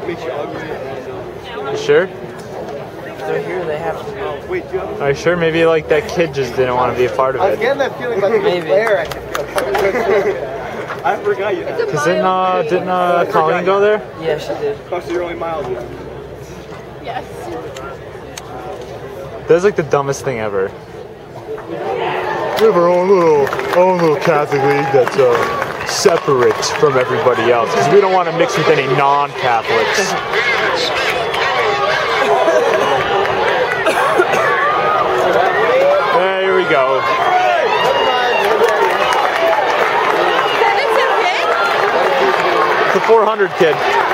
makes you ugly. You sure? They're here, they have to go. Wait, do you have Are you sure? Maybe like that kid just didn't want to be a part of I was it. getting that feeling like Maybe. Claire, I could feel. I forgot you had. Cause didn't Colleen go there? Yeah, she did. Cost you only miles. Yes. That's like the dumbest thing ever. We have our own little Catholic league that's separate from everybody else because we don't want to mix with any non-Catholics. Here we go. The 400 kid.